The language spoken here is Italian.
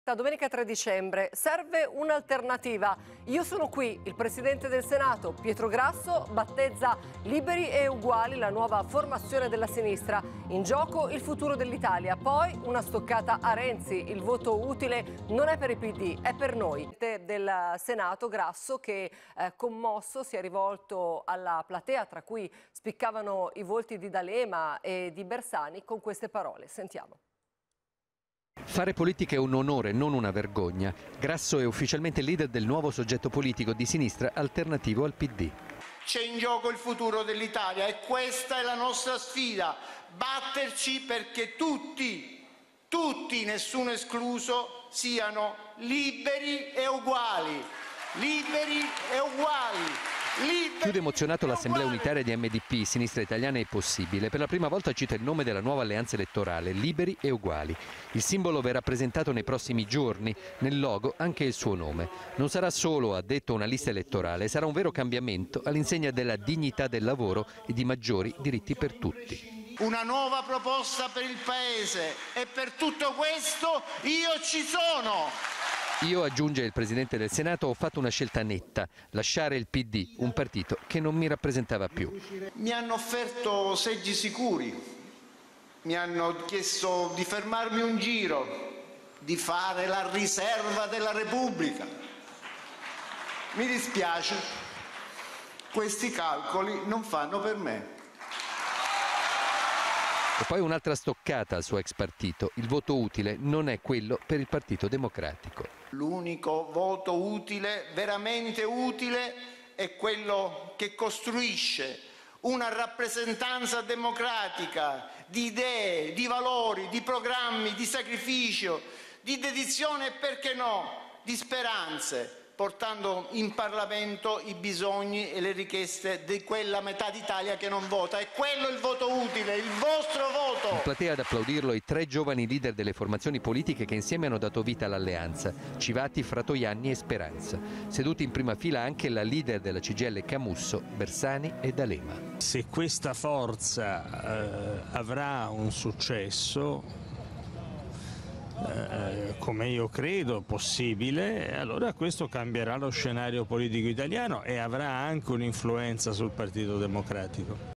Domenica 3 dicembre serve un'alternativa. Io sono qui, il Presidente del Senato, Pietro Grasso, battezza Liberi e Uguali, la nuova formazione della sinistra. In gioco il futuro dell'Italia. Poi una stoccata a Renzi. Il voto utile non è per i PD, è per noi. Del Senato, Grasso, che commosso si è rivolto alla platea, tra cui spiccavano i volti di D'Alema e di Bersani, con queste parole. Sentiamo. Fare politica è un onore, non una vergogna. Grasso è ufficialmente leader del nuovo soggetto politico di sinistra alternativo al PD. C'è in gioco il futuro dell'Italia e questa è la nostra sfida. Batterci perché tutti, nessuno escluso, siano liberi e uguali. Liberi e uguali. Chiude emozionato l'Assemblea Unitaria di MDP, Sinistra Italiana è possibile. Per la prima volta cita il nome della nuova alleanza elettorale, Liberi e Uguali. Il simbolo verrà presentato nei prossimi giorni, nel logo anche il suo nome. Non sarà solo, ha detto, una lista elettorale, sarà un vero cambiamento all'insegna della dignità del lavoro e di maggiori diritti per tutti. Una nuova proposta per il Paese e per tutto questo io ci sono. Io, aggiunge il Presidente del Senato, ho fatto una scelta netta, lasciare il PD, un partito che non mi rappresentava più. Mi hanno offerto seggi sicuri, mi hanno chiesto di fermarmi un giro, di fare la riserva della Repubblica. Mi dispiace, questi calcoli non fanno per me. E poi un'altra stoccata al suo ex partito. Il voto utile non è quello per il Partito Democratico. L'unico voto utile, veramente utile, è quello che costruisce una rappresentanza democratica di idee, di valori, di programmi, di sacrificio, di dedizione e, perché no, di speranze, portando in Parlamento i bisogni e le richieste di quella metà d'Italia che non vota. È quello il voto utile, il vostro voto! In platea ad applaudirlo i tre giovani leader delle formazioni politiche che insieme hanno dato vita all'alleanza, Civati, Fratoianni e Speranza. Seduti in prima fila anche la leader della CGIL Camusso, Bersani e D'Alema. Se questa forza avrà un successo, come io credo possibile, allora questo cambierà lo scenario politico italiano e avrà anche un'influenza sul Partito Democratico.